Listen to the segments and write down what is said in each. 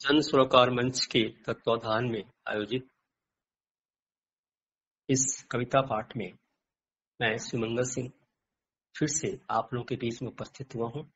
जन सरोकार मंच के तत्वाधान में आयोजित इस कविता पाठ में मैं सुमंगल सिंह फिर से आप लोगों के बीच में उपस्थित हुआ हूँ।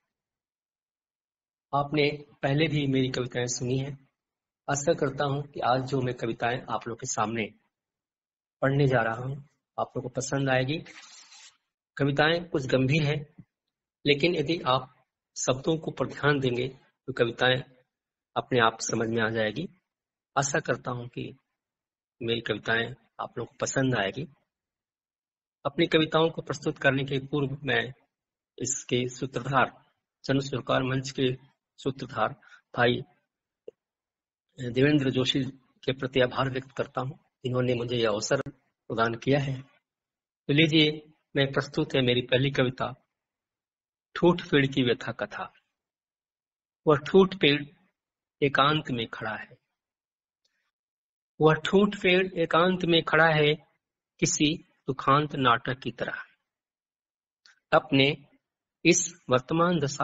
आपने पहले भी मेरी कविताएं सुनी है। आशा करता हूँ कि आज जो मैं कविताएं आप लोगों के सामने पढ़ने जा रहा हूँ आप लोगों को पसंद आएगी। कविताएं कुछ गंभीर है, लेकिन यदि आप शब्दों को पर ध्यान देंगे तो कविताएं अपने आप समझ में आ जाएगी। आशा करता हूँ कि मेरी कविताएं आप लोगों को पसंद आएगी। अपनी कविताओं को प्रस्तुत करने के पूर्व मैं इसके सूत्रधार जन सरोकार मंच के सूत्रधार भाई देवेंद्र जोशी के प्रति आभार व्यक्त करता हूँ, इन्होंने मुझे यह अवसर प्रदान किया है। तो लीजिए, मैं प्रस्तुत है मेरी पहली कविता, ठूठ पेड़ की व्यथा कथा। वह ठूठ पेड़ एकांत में खड़ा है, वह ठूठ पेड़ एकांत में खड़ा है, किसी दुखांत नाटक की तरह। अपने इस वर्तमान दशा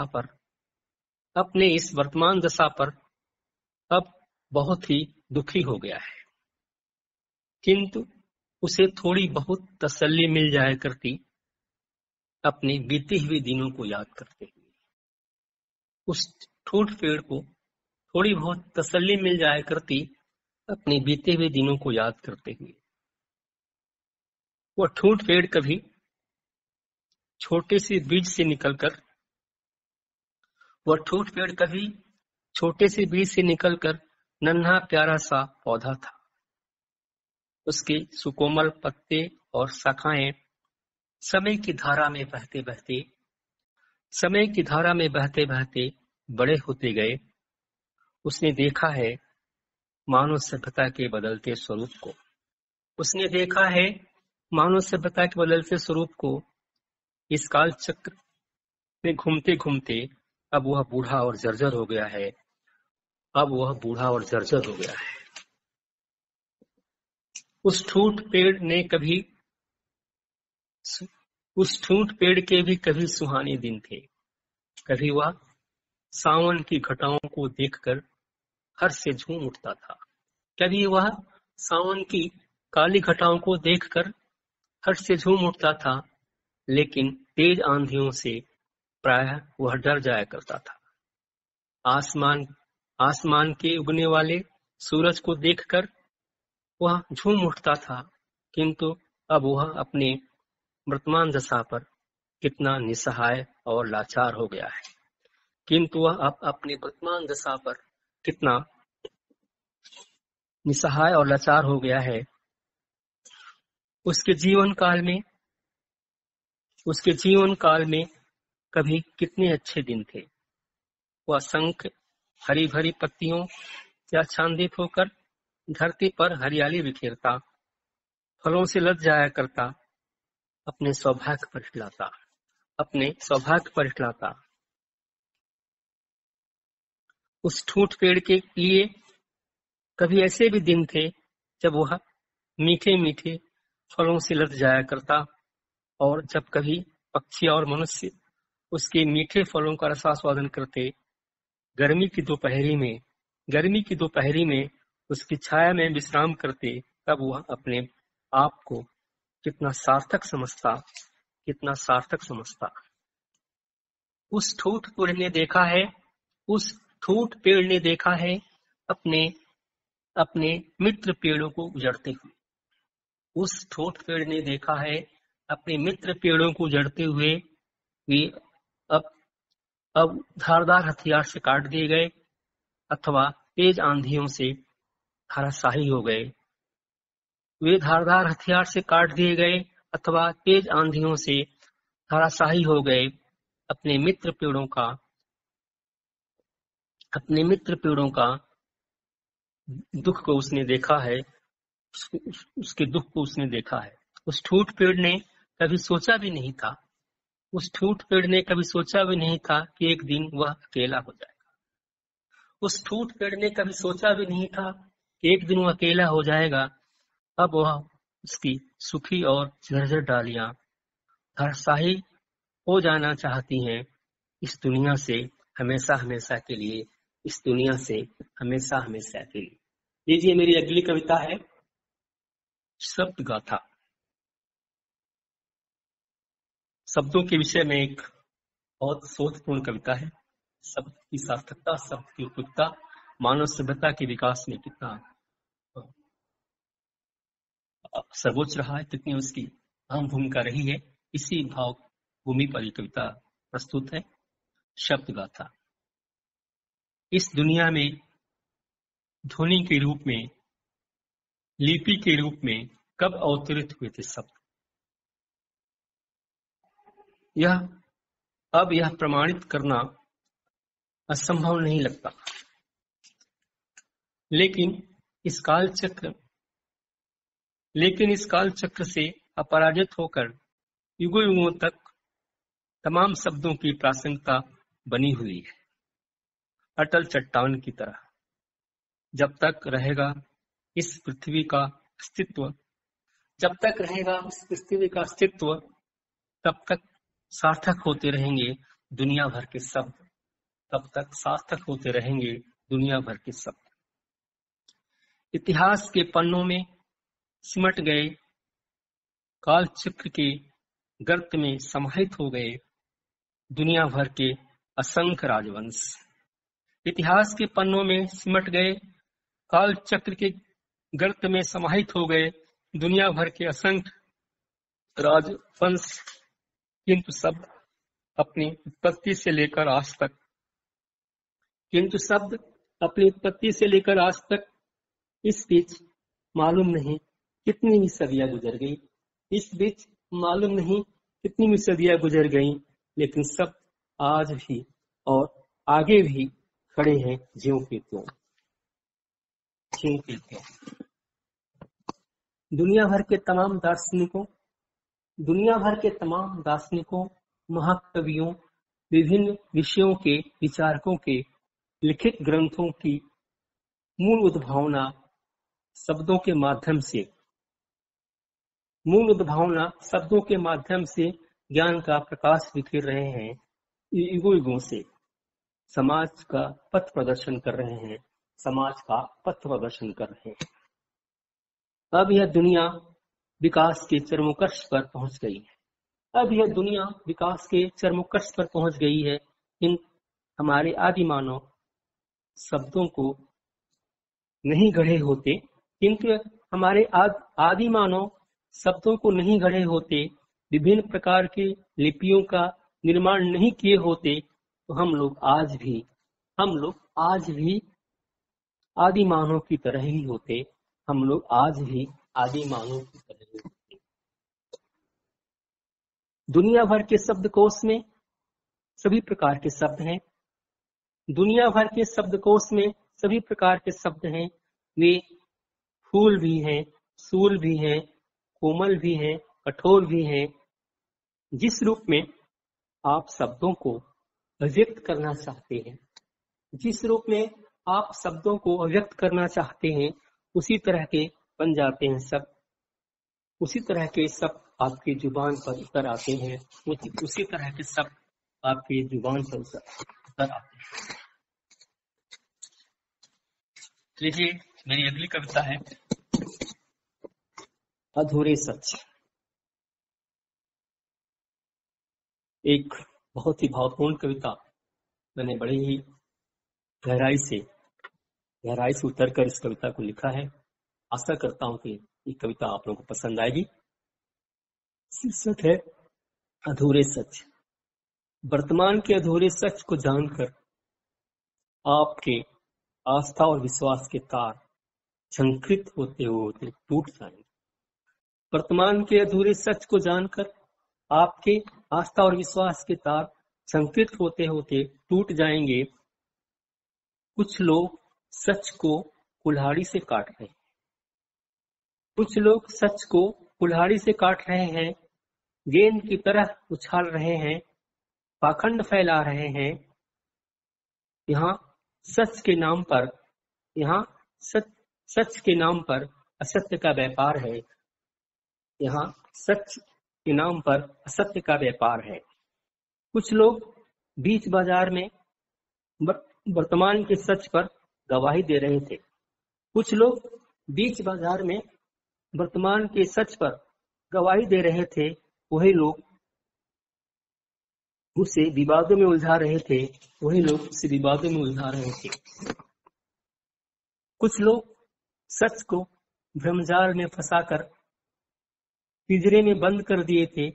पर अब बहुत ही दुखी हो गया है, किंतु उसे थोड़ी बहुत तसल्ली मिल जाया करती अपने बीते हुए दिनों को याद करते हुए। उस ठूठ पेड़ को थोड़ी बहुत तसल्ली मिल जाया करती अपने बीते हुए दिनों को याद करते हुए। वह ठूठ पेड़ कभी छोटे से बीज से निकलकर नन्हा प्यारा सा पौधा था। उसके सुकोमल पत्ते और शाखाएं समय की धारा में बहते बड़े होते गए। उसने देखा है मानव सभ्यता के बदलते स्वरूप को। इस काल चक्र में घूमते घूमते अब वह बूढ़ा और जर्जर हो गया है। उस ठूठ पेड़ के भी कभी सुहाने दिन थे। कभी वह सावन की घटाओं को देखकर हर्ष से झूम उठता था। कभी वह सावन की काली घटाओं को देखकर हर्ष से झूम उठता था, लेकिन तेज आंधियों से प्रायः वह डर जाया करता था। आसमान के उगने वाले सूरज को देखकर वह झूम उठता था, किंतु अब वह अपने वर्तमान दशा पर कितना निस्सहाय और लाचार हो गया है। उसके जीवन काल में कभी कितने अच्छे दिन थे। वह शंख हरी भरी पत्तियों से आच्छादित होकर धरती पर हरियाली बिखेरता, फलों से लद जाया करता, अपने सौभाग्य पर इठलाता। उस ठूठ पेड़ के लिए कभी ऐसे भी दिन थे जब वह मीठे मीठे फलों से लद जाया करता, और जब कभी पक्षी और मनुष्य उसके मीठे फलों का रसास्वादन करते। गर्मी की दोपहरी में उसकी छाया में विश्राम करते, तब वह अपने आप को कितना सार्थक समझता। उस ठूठ पेड़ ने देखा है अपने मित्र पेड़ों को उजड़ते हुए। उस ठूठ पेड़ ने देखा है अपने मित्र पेड़ों को उजड़ते हुए। वे अब धारदार हथियार से काट दिए गए अथवा तेज आंधियों से धराशायी हो गए। अपने मित्र पेड़ों का दुख को उसने देखा है, उसके दुख को उसने देखा है। उस ठूठ पेड़ ने कभी सोचा भी नहीं था कि एक दिन वह अकेला हो जाएगा। उस ठूठ पेड़ ने कभी सोचा भी नहीं था कि एक दिन वह अकेला हो जाएगा। अब वह उसकी सूखी और जर्जर डालियां धराशायी हो जाना चाहती हैं, इस दुनिया से हमेशा के लिए इस दुनिया से हमेशा हमेशा के लिए। लीजिए मेरी अगली कविता है शब्द गाथा। शब्दों के विषय में एक बहुत शोधपूर्ण कविता है। शब्द की सार्थकता, शब्द की उपयुक्तता मानव सभ्यता के विकास में कितना सर्वोच्च रहा है, कितनी उसकी अहम भूमिका रही है, इसी भाव भूमि पर ये कविता प्रस्तुत है। शब्द गाथा। इस दुनिया में ध्वनि के रूप में, लिपि के रूप में कब अवतरित हुए थे शब्द? यह प्रमाणित करना असंभव नहीं लगता, लेकिन इस काल चक्र से अपराजित होकर युगों युगों तक तमाम शब्दों की प्रासंगिकता बनी हुई है, अटल चट्टान की तरह। जब तक रहेगा इस पृथ्वी का अस्तित्व, तब तक सार्थक होते रहेंगे दुनिया भर के शब्द, इतिहास के पन्नों में सिमट गए, काल चक्र के गर्त में समाहित हो गए दुनिया भर के असंख्य राजवंश। इतिहास के पन्नों में सिमट गए, काल चक्र के गर्त में समाहित हो गए दुनिया भर के असंख्य राजवंश, किंतु शब्द अपनी उत्पत्ति से लेकर आज तक इस बीच मालूम नहीं कितनी ही सदियां गुजर गई, लेकिन शब्द आज भी और आगे भी खड़े हैं ज्यों के त्यों। दुनिया भर के तमाम दार्शनिकों, महाकवियों, विभिन्न विषयों के विचारकों के लिखित ग्रंथों की मूल उद्भावना शब्दों के माध्यम से ज्ञान का प्रकाश बिखेर रहे हैं, युगों से समाज का पथ प्रदर्शन कर रहे हैं। अब यह दुनिया विकास के चरमोत्कर्ष पर पहुंच गई है। इन हमारे आदि मानव शब्दों को नहीं गढ़े होते, विभिन्न प्रकार के लिपियों का निर्माण नहीं किए होते, तो हम लोग आज भी आदि मानव की तरह ही होते। दुनिया भर के शब्दकोश में सभी प्रकार के शब्द हैं। वे फूल भी हैं, सूल भी हैं, कोमल भी हैं, कठोर भी हैं। जिस रूप में आप शब्दों को अभिव्यक्त करना चाहते हैं, उसी तरह के बन जाते हैं शब्द, उसी तरह के शब्द आपकी जुबान पर उतर आते हैं। लीजिए मेरी अगली कविता है अधूरे सच। एक बहुत ही भावपूर्ण कविता, मैंने बड़ी ही गहराई से उतरकर इस कविता को लिखा है। आशा करता हूं कि ये कविता आप लोगों को पसंद आएगी। शीर्षक है अधूरे सच। वर्तमान के अधूरे सच को जानकर आपके आस्था और विश्वास के तार झंकृत होते होते टूट जाएंगे। वर्तमान के अधूरे सच को जानकर आपके आस्था और विश्वास के तार झंकृत होते होते टूट जाएंगे। कुछ लोग सच को कुल्हाड़ी से काट रहे हैं, गेंद की तरह उछाल रहे हैं, पाखंड फैला रहे हैं। यहाँ सच के नाम पर असत्य का व्यापार है। कुछ लोग बीच बाजार में वर्तमान के सच पर गवाही दे रहे थे। कुछ लोग बीच बाजार में वर्तमान के सच पर गवाही दे रहे थे, वही लोग उसे विवादों में उलझा रहे थे, वही लोग उसे विवादों में उलझा रहे थे। कुछ लोग सच को भ्रमजाल में फंसाकर पिंजरे में बंद कर दिए थे।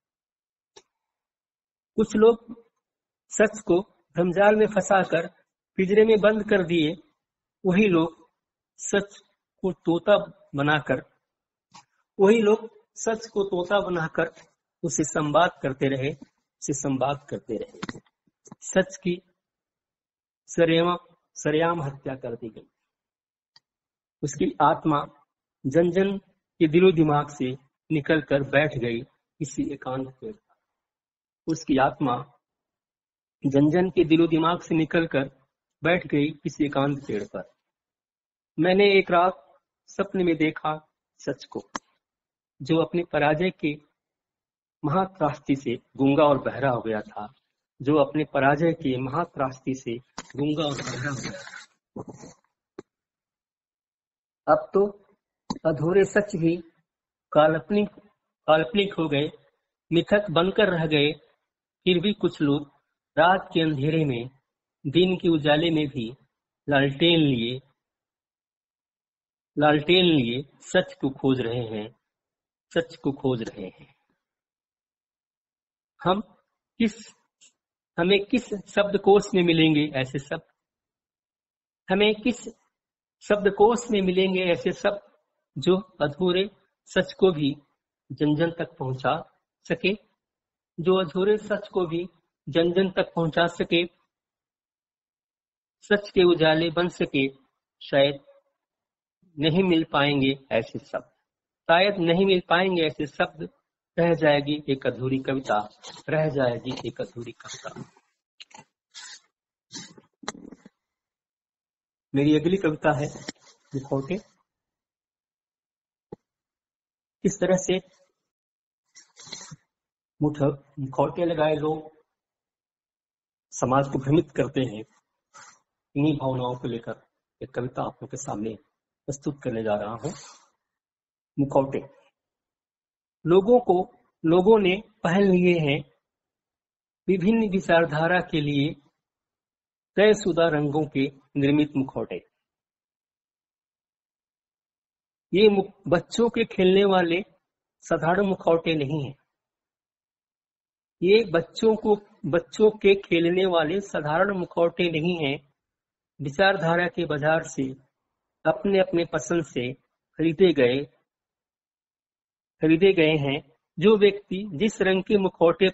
कुछ लोग सच को भ्रमजाल में फंसाकर पिंजरे में बंद कर दिए, वही लोग सच को तोता बनाकर उसे संवाद करते रहे। सच की सरेआम हत्या कर दी गई। उसकी आत्मा जन जन के दिलो दिमाग से निकलकर बैठ गई किसी एकांत पेड़ पर। उसकी आत्मा जन जन के दिलो दिमाग से निकलकर बैठ गई किसी एकांत पेड़ पर। मैंने एक रात सपने में देखा सच को, जो अपने पराजय के महात्रासदी से गूंगा और बहरा हो गया था। अब तो अधूरे सच भी काल्पनिक हो गए, मिथक बनकर रह गए। फिर भी कुछ लोग रात के अंधेरे में, दिन के उजाले में भी लालटेन लिए सच को खोज रहे हैं। हमें किस शब्दकोश में मिलेंगे ऐसे शब्द? हमें किस शब्दकोश में मिलेंगे ऐसे शब्द जो अधूरे सच को भी जन जन तक पहुंचा सके, सच के उजाले बन सके? शायद नहीं मिल पाएंगे ऐसे शब्द। रह जाएगी एक अधूरी कविता। मेरी अगली कविता है मुखौटे। किस तरह से मुखौटे लगाए लोग समाज को भ्रमित करते हैं, इन्हीं भावनाओं को लेकर एक कविता आप लोगों के सामने प्रस्तुत करने जा रहा हूं। मुखौटे। लोगों ने पहन लिए हैं विभिन्न विचारधारा के लिए तयशुदा रंगों के निर्मित मुखौटे। ये बच्चों के खेलने वाले साधारण मुखौटे नहीं हैं। ये बच्चों के खेलने वाले साधारण मुखौटे नहीं हैं। विचारधारा के बाजार से अपने अपने पसंद से खरीदे गए हैं। जो व्यक्ति जिस रंग के मुखौटे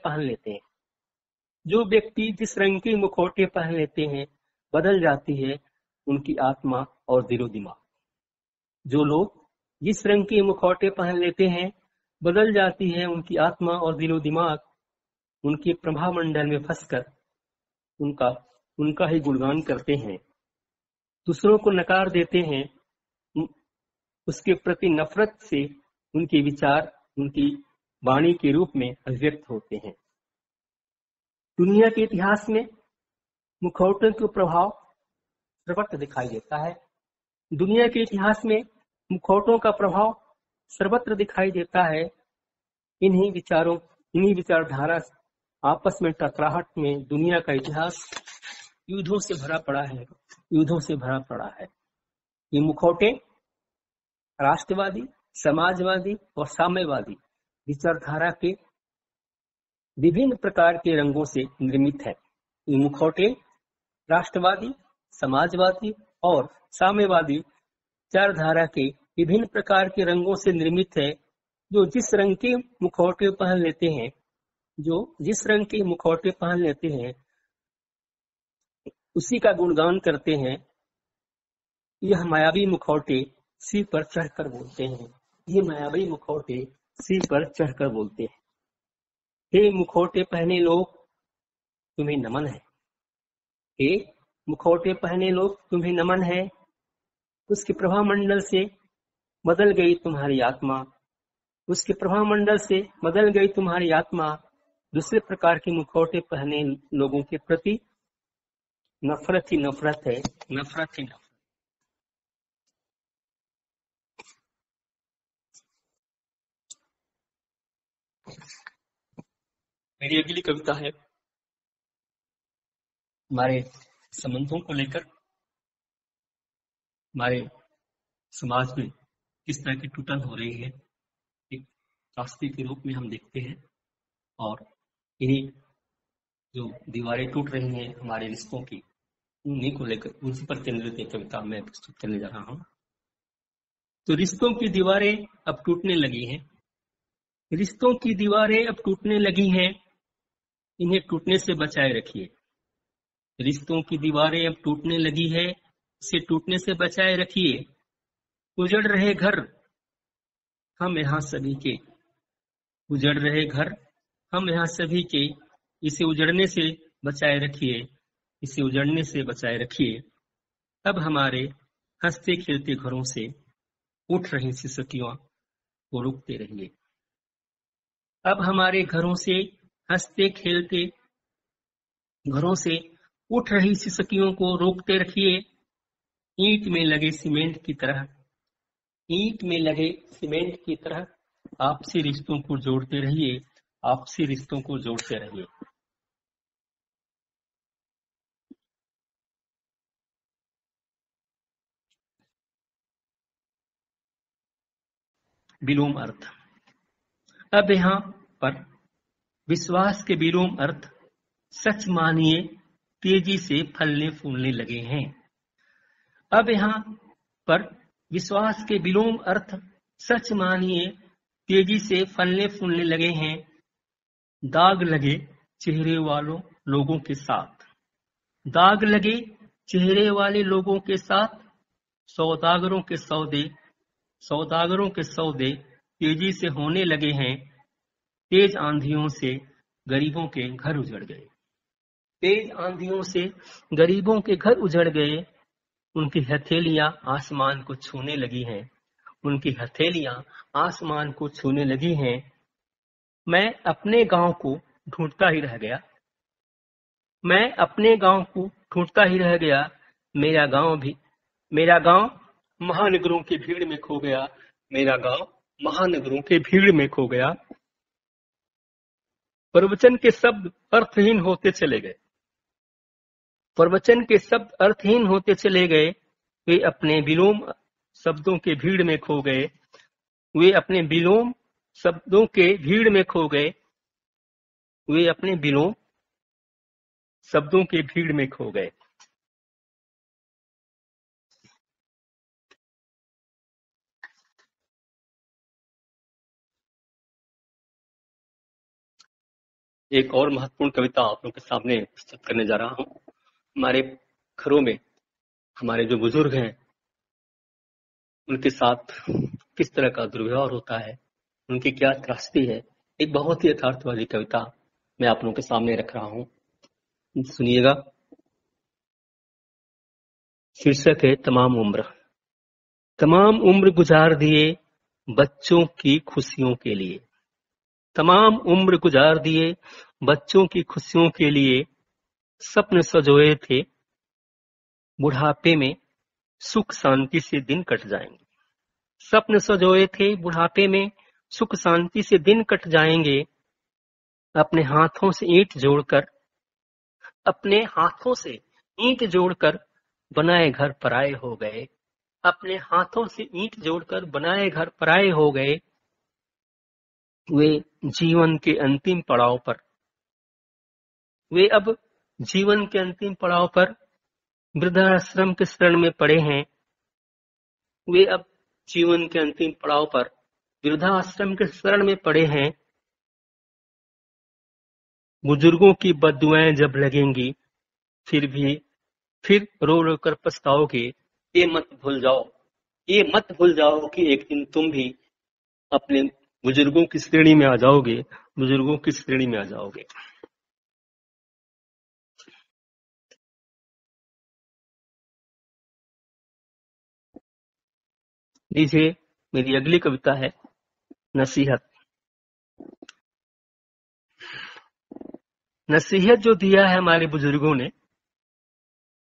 पहन लेते हैं, बदल जाती है उनकी आत्मा और दिलो दिमाग। जो लोग जिस रंग के मुखौटे पहन लेते हैं, बदल जाती है उनकी आत्मा और दिलो दिमाग। उनके प्रभाव मंडल में फंसकर उनका ही गुणगान करते हैं, दूसरों को नकार देते हैं। उसके प्रति नफरत से उनके विचार उनकी वाणी के रूप में अभिव्यक्त होते हैं। दुनिया के इतिहास में मुखौटों का प्रभाव सर्वत्र दिखाई देता है। दुनिया के इतिहास में मुखौटों का प्रभाव सर्वत्र दिखाई देता है। इन्हीं विचारधारा आपस में टकराहट में दुनिया का इतिहास युद्धों से भरा पड़ा है। ये मुखौटे राष्ट्रवादी, समाजवादी और साम्यवादी विचारधारा के विभिन्न प्रकार के रंगों से निर्मित है। ये मुखौटे राष्ट्रवादी, समाजवादी और साम्यवादी विचारधारा के विभिन्न प्रकार के रंगों से निर्मित है। जो जिस रंग के मुखौटे पहन लेते हैं उसी का गुणगान करते हैं। यह मायावी मुखौटे सिर पर चढ़कर बोलते हैं। हे मुखौटे पहने लोग तुम्हें नमन है। उसके प्रभामंडल से बदल गई तुम्हारी आत्मा। दूसरे प्रकार के मुखौटे पहने लोगों के प्रति नफरत ही नफरत है, नफरत ही नफरत। मेरी अगली कविता है हमारे संबंधों को लेकर। हमारे समाज में किस तरह की टूटन हो रही है, एक रास्ते के रूप में हम देखते हैं। और इन्हीं जो दीवारें टूट रही हैं हमारे रिश्तों की, उन्हीं को लेकर उसी पर केंद्रित एक कविता मैं प्रस्तुत करने जा रहा हूँ। तो रिश्तों की दीवारें अब टूटने लगी हैं, रिश्तों की दीवारें अब टूटने लगी हैं, इन्हें टूटने से बचाए रखिए। रिश्तों की दीवारें अब टूटने लगी है, इसे टूटने से बचाए रखिए। उजड़ रहे घर हम यहाँ सभी के, उजड़ रहे घर हम यहाँ सभी के, इसे उजड़ने से बचाए रखिए, इसे उजड़ने से बचाए रखिए। अब हमारे हंसते खेलते घरों से उठ रही सिसकियां को रोकते रहिए। अब हमारे घरों से हंसते खेलते घरों से उठ रही सिसकियों को रोकते रखिए। ईंट में लगे सीमेंट की तरह, ईंट में लगे सीमेंट की तरह आपसी रिश्तों को जोड़ते रहिए, आपसी रिश्तों को जोड़ते रहिए। विलोम अर्थ। अब यहाँ पर विश्वास के विलोम अर्थ सच मानिए तेजी से फलने फूलने लगे हैं। अब यहाँ पर विश्वास के विलोम अर्थ सच मानिए तेजी से फलने फूलने लगे हैं। दाग लगे चेहरे वालों लोगों के साथ, दाग लगे चेहरे वाले लोगों के साथ, सौदागरों के सौदे, सौदागरों के सौदे तेजी से होने लगे हैं। तेज आंधियों से गरीबों के घर उजड़ गए, तेज आंधियों से गरीबों के घर उजड़ गए। उनकी हथेलियां आसमान को छूने लगी हैं, उनकी हथेलियां आसमान को छूने लगी हैं। मैं अपने गांव को ढूंढता ही रह गया, मैं अपने गांव को ढूंढता ही रह गया। मेरा गांव महानगरों की भीड़ में खो गया, मेरा गांव महानगरों की भीड़ में खो गया। प्रवचन के शब्द अर्थहीन होते चले गए, प्रवचन के शब्द अर्थहीन होते चले गए। वे अपने विलोम शब्दों के भीड़ में खो गए, वे अपने विलोम शब्दों के भीड़ में खो गए, वे अपने विलोम शब्दों के भीड़ में खो गए। एक और महत्वपूर्ण कविता आप लोगों के सामने प्रस्तुत करने जा रहा हूँ। हमारे घरों में हमारे जो बुजुर्ग हैं उनके साथ किस तरह का दुर्व्यवहार होता है, उनकी क्या त्रासदी है, एक बहुत ही यथार्थवादी कविता मैं आप लोगों के सामने रख रहा हूँ, सुनिएगा। शीर्षक है तमाम उम्र। तमाम उम्र गुजार दिए बच्चों की खुशियों के लिए, तमाम उम्र गुजार दिए बच्चों की खुशियों के लिए। सपने सजोए थे बुढ़ापे में सुख शांति से दिन कट जाएंगे, सपने सजोए थे बुढ़ापे में सुख शांति से दिन कट जाएंगे। अपने हाथों से ईंट जोड़कर, अपने हाथों से ईंट जोड़कर बनाए घर पराए हो गए, अपने हाथों से ईंट जोड़कर बनाए घर पराए हो गए। वे जीवन के अंतिम पड़ाव पर, वे अब जीवन के अंतिम पड़ाव पर वृद्धाश्रम के शरण में पड़े हैं, वे अब जीवन के अंतिम पड़ाव पर वृद्धाश्रम के शरण में पड़े हैं। बुजुर्गों की बद्दुआएं जब लगेंगी फिर रो रो कर पछताओगे। ये मत भूल जाओ, ये मत भूल जाओ कि एक दिन तुम भी अपने बुजुर्गों की श्रेणी में आ जाओगे, बुजुर्गों की श्रेणी में आ जाओगे। लीजिए मेरी अगली कविता है नसीहत। नसीहत जो दिया है हमारे बुजुर्गों ने,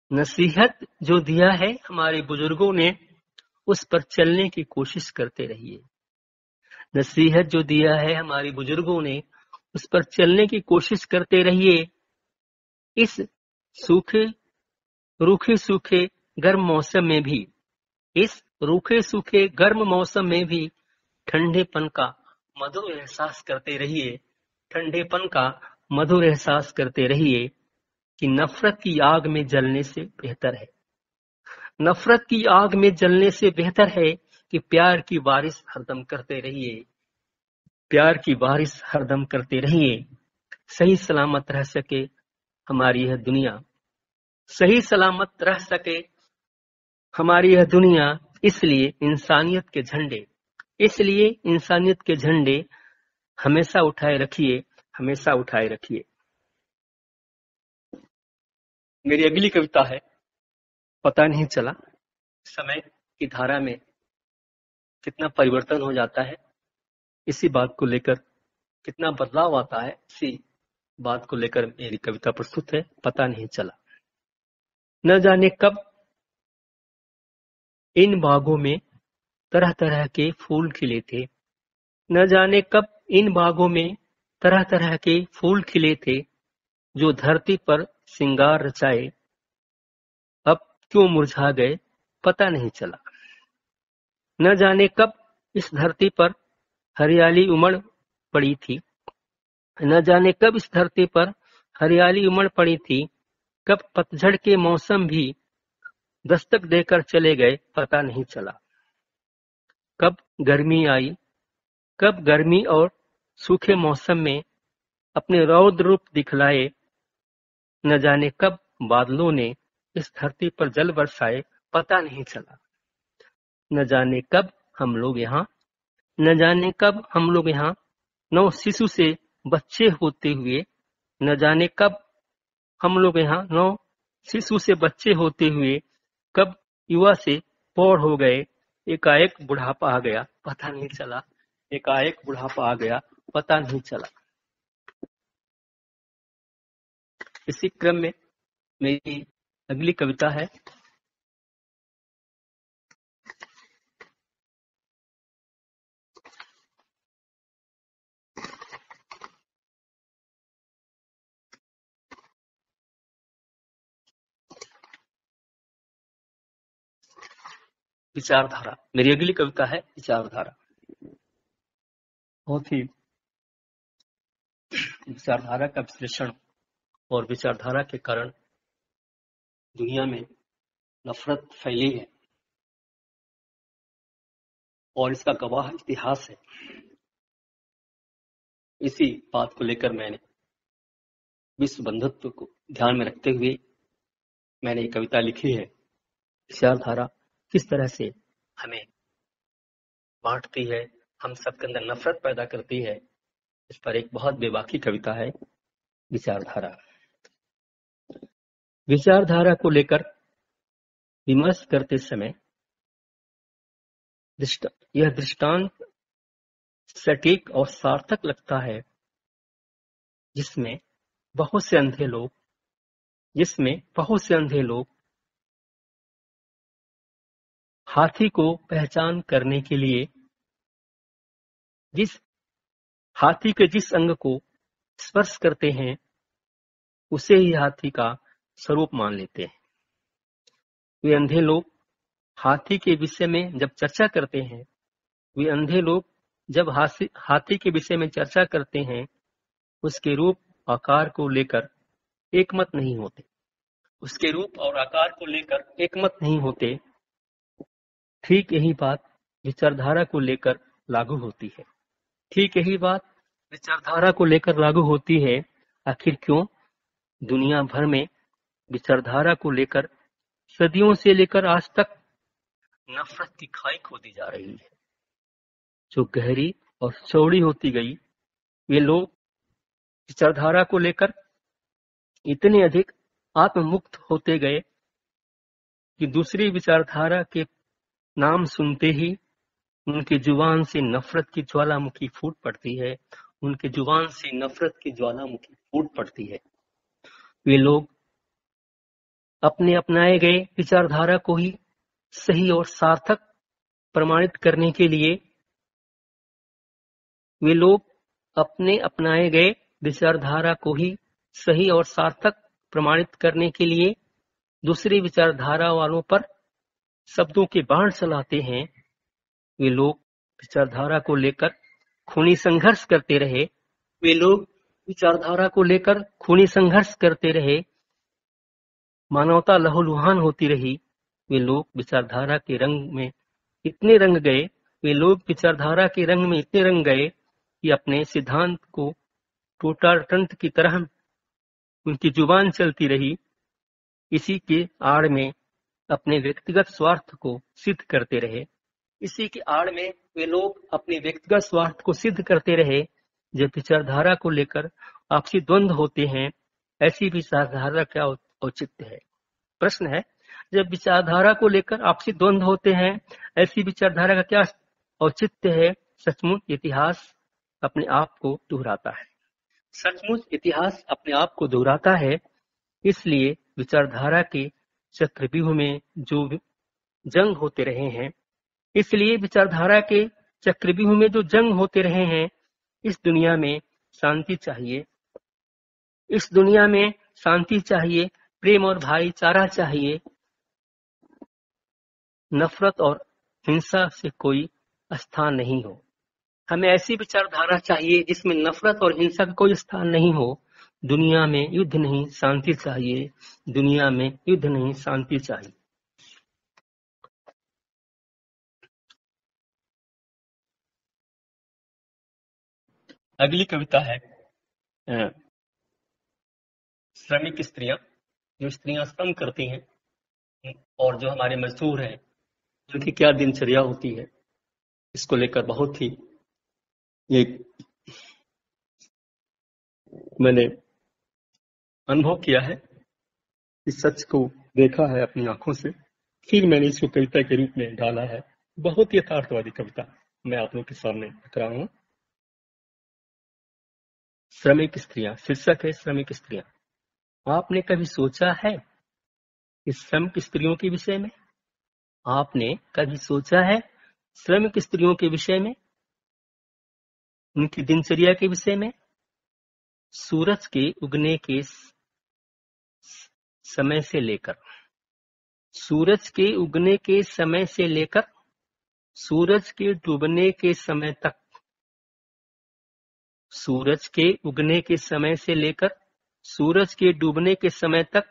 नसीहत जो दिया है हमारे बुजुर्गों ने, उस पर चलने की कोशिश करते रहिए। नसीहत जो दिया है हमारे बुजुर्गों ने, उस पर चलने की कोशिश करते रहिए। इस सूखे रूखे सूखे गर्म मौसम में भी, इस रूखे सूखे गर्म मौसम में भी ठंडेपन का मधुर एहसास करते रहिए। ठंडेपन का मधुर एहसास करते रहिए कि नफरत की आग में जलने से बेहतर है, नफरत की आग में जलने से बेहतर है कि प्यार की बारिश हरदम करते रहिए। प्यार की बारिश हरदम करते रहिए। सही सलामत रह सके हमारी यह दुनिया, सही सलामत रह सके हमारी यह दुनिया। इसलिए इंसानियत के झंडे, इसलिए इंसानियत के झंडे हमेशा उठाए रखिए, हमेशा उठाए रखिए। मेरी अगली कविता है, पता नहीं चला समय की धारा में कितना परिवर्तन हो जाता है, इसी बात को लेकर कितना बदलाव आता है, इसी बात को लेकर मेरी कविता प्रस्तुत है। पता नहीं चला। न जाने कब इन बागों में तरह तरह के फूल खिले थे, न जाने कब इन बागों में तरह तरह के फूल खिले थे, जो धरती पर सिंगार रचाए अब क्यों मुरझा गए पता नहीं चला। न जाने कब इस धरती पर हरियाली उमड़ पड़ी थी, न जाने कब इस धरती पर हरियाली उमड़ पड़ी थी, कब पतझड़ के मौसम भी दस्तक देकर चले गए पता नहीं चला। कब गर्मी आई, कब गर्मी और सूखे मौसम में अपने रौद्र रूप दिखलाए, न जाने कब बादलों ने इस धरती पर जल बरसाए पता नहीं चला। न जाने कब हम लोग यहाँ, न जाने कब हम लोग यहाँ नौ शिशु से बच्चे होते हुए, न जाने कब हम लोग यहाँ नौ शिशु से बच्चे होते हुए, कब युवा से पौड़ हो गए, एकाएक बुढ़ापा आ गया पता नहीं चला, एकाएक बुढ़ापा आ गया पता नहीं चला। इसी क्रम में मेरी अगली कविता है, विचारधारा। मेरी अगली कविता है विचारधारा। बहुत ही विचारधारा का विश्लेषण और विचारधारा के कारण दुनिया में नफरत फैली है और इसका गवाह इतिहास है। इसी बात को लेकर मैंने विश्व बंधुत्व को ध्यान में रखते हुए मैंने एक कविता लिखी है। विचारधारा किस तरह से हमें बांटती है, हम सबके अंदर नफरत पैदा करती है, इस पर एक बहुत बेबाकी कविता है विचारधारा। विचारधारा को लेकर विमर्श करते समय यह दृष्टांत सटीक और सार्थक लगता है, जिसमें बहुत से अंधे लोग हाथी को पहचान करने के लिए जिस हाथी के जिस अंग को स्पर्श करते हैं उसे ही हाथी का स्वरूप मान लेते हैं। वे अंधे लोग हाथी के विषय में जब चर्चा करते हैं, वे अंधे लोग जब हाथी के विषय में चर्चा करते हैं, उसके रूप आकार को लेकर एकमत नहीं होते, उसके रूप और आकार को लेकर एकमत नहीं होते। ठीक यही बात विचारधारा को लेकर लागू होती है। ठीक यही बात विचारधारा को लेकर लागू होती है। आखिर क्यों दुनिया भर में विचारधारा को लेकर सदियों से लेकर आज तक नफरत की खाई खोदी जा रही है, जो गहरी और चौड़ी होती गई। वे लोग विचारधारा को लेकर इतने अधिक आत्ममुक्त होते गए कि दूसरी विचारधारा के नाम सुनते ही उनके जुबान से नफरत की ज्वालामुखी फूट पड़ती है, उनके जुबान से नफरत की ज्वालामुखी फूट पड़ती है। वे लोग अपने अपनाए गए विचारधारा को ही सही और सार्थक प्रमाणित करने के लिए वे लोग अपने अपनाए गए विचारधारा को ही सही और सार्थक प्रमाणित करने के लिए दूसरी विचारधारा वालों पर शब्दों के बाण चलाते हैं। वे लोग विचारधारा को लेकर खूनी संघर्ष करते रहे। वे लोग विचारधारा को लेकर खूनी संघर्ष करते रहे। मानवता लहूलुहान होती रही। वे लोग विचारधारा के रंग में इतने रंग गए वे लोग विचारधारा के रंग में इतने रंग गए कि अपने सिद्धांत को टोटातंत्र की तरह उनकी जुबान चलती रही। इसी के आड़ में अपने व्यक्तिगत स्वार्थ को सिद्ध करते रहे। इसी के आड़ में वे लोग अपने व्यक्तिगत स्वार्थ को सिद्ध करते रहे। जब विचारधारा को लेकर आपसी द्वंद्व होते हैं, ऐसी विचारधारा क्या औचित्य है? प्रश्न है, जब विचारधारा को लेकर आपसी द्वंद्व होते हैं, ऐसी विचारधारा का क्या औचित्य है? सचमुच इतिहास अपने आप को दोहराता है। सचमुच इतिहास अपने आप को दोहराता है। इसलिए विचारधारा के चक्रव्यूह में जो जंग होते रहे हैं, इसलिए विचारधारा के चक्रव्यूह में जो जंग होते रहे हैं, इस दुनिया में शांति चाहिए। इस दुनिया में शांति चाहिए, प्रेम और भाईचारा चाहिए। नफरत और हिंसा से कोई स्थान नहीं हो। हमें ऐसी विचारधारा चाहिए जिसमें नफरत और हिंसा का कोई स्थान नहीं हो। दुनिया में युद्ध नहीं, शांति चाहिए। दुनिया में युद्ध नहीं, शांति चाहिए। अगली कविता है श्रमिक स्त्रियां। जो स्त्रियां श्रम करती हैं और जो हमारे मजदूर हैं, उनकी क्या दिनचर्या होती है, इसको लेकर बहुत ही एक मैंने अनुभव किया है। इस सच को देखा है अपनी आंखों से, फिर मैंने इसको कविता के रूप में डाला है। बहुत ही यथार्थवादी कविता मैं आप लोगों के सामने रख रहा हूँ। श्रमिक स्त्रियां, शीर्षक है श्रमिक स्त्रियां। आपने कभी सोचा है कि श्रमिक स्त्रियों के विषय में? आपने कभी सोचा है श्रमिक स्त्रियों के विषय में, उनकी दिनचर्या के विषय में? सूरज के उगने के समय से लेकर सूरज के उगने के समय से लेकर सूरज के डूबने के समय तक, सूरज के उगने के समय से लेकर सूरज के डूबने के समय तक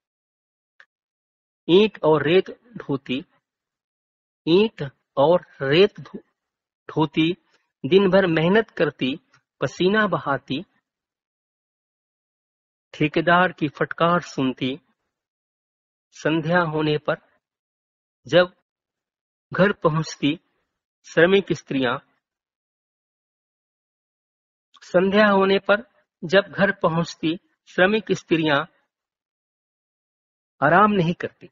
ईंट और रेत ढोती, ईंट और रेत ढोती, दिन भर मेहनत करती, पसीना बहाती, ठेकेदार की फटकार सुनती। संध्या होने पर जब घर पहुंचती श्रमिक स्त्रियां, संध्या होने पर जब घर पहुंचती श्रमिक स्त्रियां आराम नहीं करती।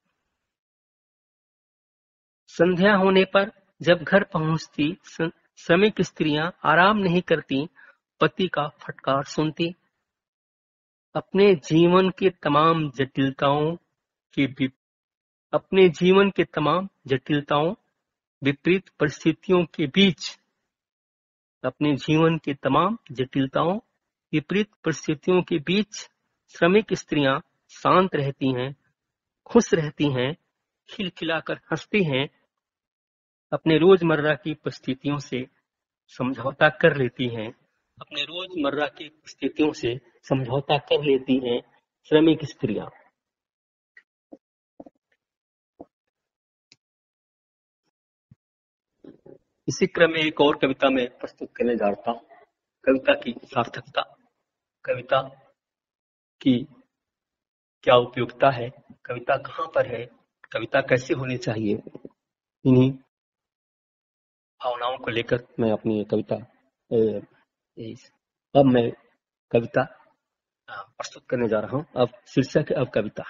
संध्या होने पर जब घर पहुंचती श्रमिक स्त्रियां आराम नहीं करती, पति का फटकार सुनती। अपने जीवन के तमाम जटिलताओं के अपने जीवन के तमाम जटिलताओं, विपरीत परिस्थितियों के बीच, अपने जीवन के तमाम जटिलताओं, विपरीत परिस्थितियों के बीच श्रमिक स्त्रियां शांत रहती हैं, खुश रहती हैं, खिलखिलाकर हंसती हैं, अपने रोजमर्रा की परिस्थितियों से समझौता कर लेती हैं, अपने रोजमर्रा की परिस्थितियों से समझौता कर लेती हैं श्रमिक स्त्रियां। इसी क्रम में एक और कविता में प्रस्तुत करने जा रहा हूँ। कविता की सार्थकता, कविता की क्या उपयोगिता है, कविता कहाँ पर है, कविता कैसे होनी चाहिए, इन्हीं भावनाओं को लेकर मैं अपनी ये कविता अब मैं कविता प्रस्तुत करने जा रहा हूँ। अब शीर्षक है अब कविता।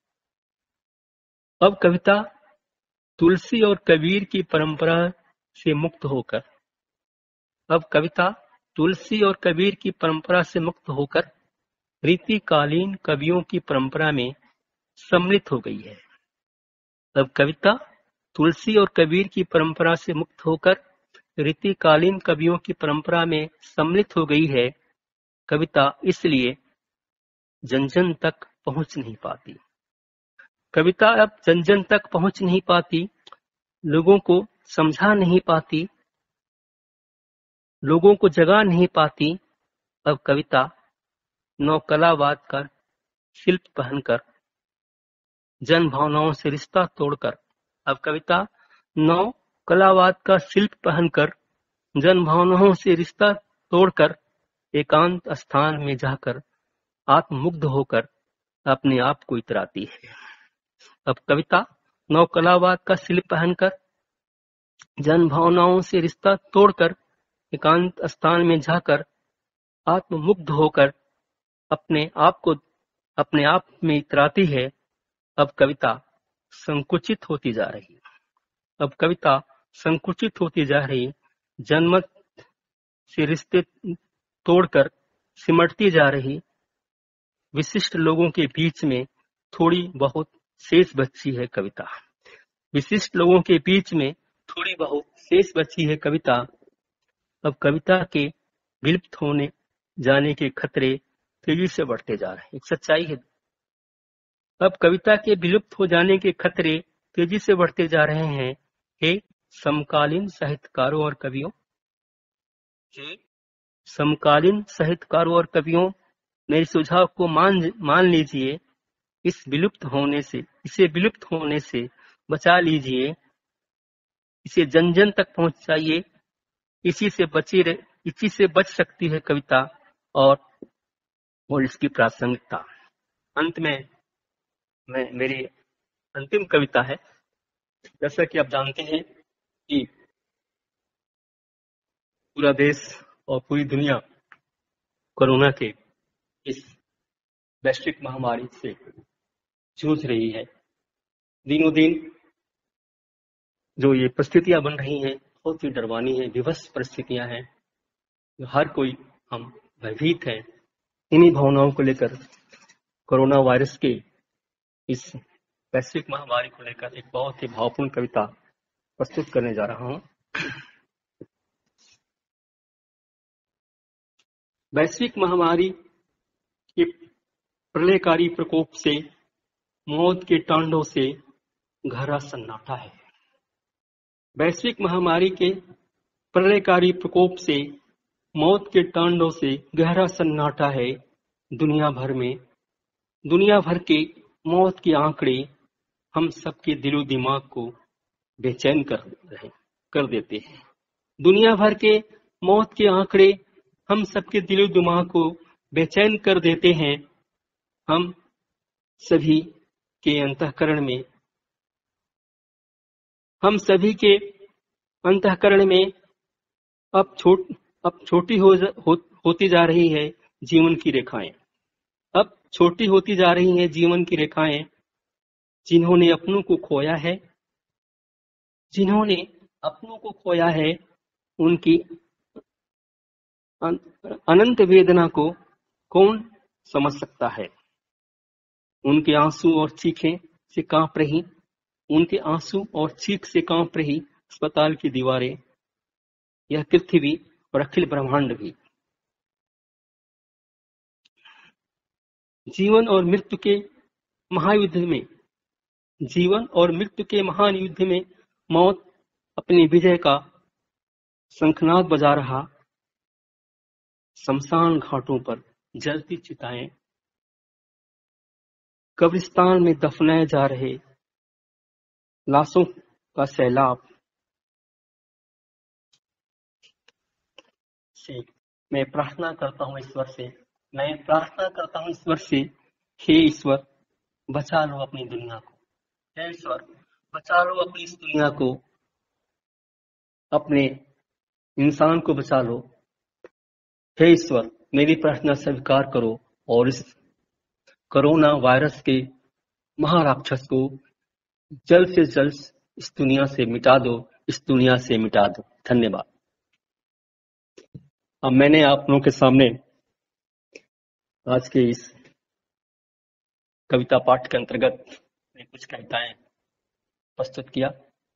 अब कविता तुलसी और कबीर की परंपरा से मुक्त होकर, अब कविता तुलसी और कबीर की परंपरा से मुक्त होकर रीतिकालीन कवियों की परंपरा में सम्मिलित हो गई है। अब कविता तुलसी और कबीर की परंपरा से मुक्त होकर रीतिकालीन कवियों की परंपरा में सम्मिलित हो गई है। कविता इसलिए जन जन तक पहुंच नहीं पाती। कविता अब जन जन तक पहुंच नहीं पाती, लोगों को समझा नहीं पाती, लोगों को जगा नहीं पाती। अब कविता नौकलावाद का शिल्प पहनकर, जन भावनाओं से रिश्ता तोड़कर, अब कविता नौकलावाद का शिल्प पहनकर, जन भावनाओं से रिश्ता तोड़कर, एकांत स्थान में जाकर आत्ममुग्ध होकर अपने आप को इतराती है। अब कविता नौकलावाद का शिल्प पहनकर, जन भावनाओं से रिश्ता तोड़कर, एकांत स्थान में जाकर आत्ममुग्ध होकर अपने आप में इतराती है। अब कविता संकुचित होती जा रही है। अब कविता संकुचित होती जा रही, जनमत से रिश्ते तोड़कर सिमटती जा रही, विशिष्ट लोगों के बीच में थोड़ी बहुत शेष बची है कविता। विशिष्ट लोगों के बीच में थोड़ी बहुत शेष बची है कविता। अब कविता के विलुप्त होने जाने के खतरे तेजी से बढ़ते जा रहे हैं। एक सच्चाई है। अब कविता के विलुप्त हो जाने के खतरे तेजी से बढ़ते जा रहे हैं। हे समकालीन साहित्यकारों और कवियों, समकालीन साहित्यकारों और कवियों, मेरे सुझाव को मान लीजिए। इसे विलुप्त होने से बचा लीजिए। इसे जन जन तक पहुंचाइए। इसी से बच सकती है कविता और इसकी प्रासंगिकता। अंत में मेरी अंतिम कविता है। जैसा कि आप जानते हैं कि पूरा देश और पूरी दुनिया कोरोना के इस वैश्विक महामारी से जूझ रही है। दिनों दिन जो ये परिस्थितियां बन रही हैं बहुत ही डरवानी है, विवश परिस्थितियां हैं। हर कोई हम भयभीत हैं। इन्हीं भावनाओं को लेकर कोरोना वायरस के इस वैश्विक महामारी को लेकर एक बहुत ही भावपूर्ण कविता प्रस्तुत करने जा रहा हूं। वैश्विक महामारी के प्रलयकारी प्रकोप से, मौत के तांडव से गहरा सन्नाटा है। वैश्विक महामारी के प्रलयकारी प्रकोप से, मौत के तांडव से गहरा सन्नाटा है। दुनिया भर के मौत के आंकड़े हम सबके दिलो दिमाग को बेचैन कर देते हैं। दुनिया भर के मौत के आंकड़े हम सबके दिलो दिमाग को बेचैन कर देते हैं। हम सभी के अंतःकरण में अब छोटी होती जा रही है जीवन की रेखाएं। अब छोटी होती जा रही हैं जीवन की रेखाएं। जिन्होंने अपनों को खोया है, उनकी अनंत वेदना को कौन समझ सकता है। उनके आंसू और चीखें से कांप रही, उनके आंसू और चीख से कांप रही अस्पताल की दीवारें, यह पृथ्वी और अखिल ब्रह्मांड भी। जीवन और मृत्यु के महान युद्ध में मौत अपनी विजय का शंखनाद बजा रहा। शमशान घाटों पर जलती चिताएं, कब्रिस्तान में दफनाए जा रहे लाशों का सैलाब से मैं प्रार्थना करता हूं ईश्वर से, हे ईश्वर बचा लो अपनी दुनिया को। हे ईश्वर बचा लो अपनी इस दुनिया को, अपने इंसान को बचा लो। हे ईश्वर मेरी प्रार्थना स्वीकार करो और इस कोरोना वायरस के महाराक्षस को जल्द से जल्द इस दुनिया से मिटा दो। धन्यवाद। अब मैंने आप लोगों के सामने आज के इस कविता पाठ के अंतर्गत मैं कुछ कविताएं प्रस्तुत किया।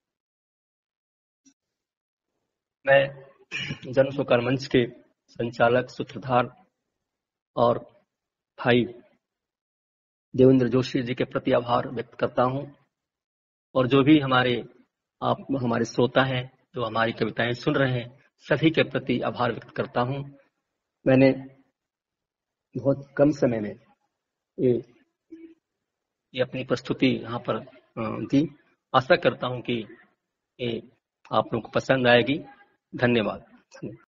मैं जन स्वकार मंच के संचालक, सूत्रधार और भाई देवेंद्र जोशी जी के प्रति आभार व्यक्त करता हूं, और जो भी हमारे श्रोता हैं जो हमारी कविताएं सुन रहे हैं, सभी के प्रति आभार व्यक्त करता हूं। मैंने बहुत कम समय में ये अपनी प्रस्तुति यहाँ पर दी। आशा करता हूं कि ये आप लोगों को पसंद आएगी। धन्यवाद।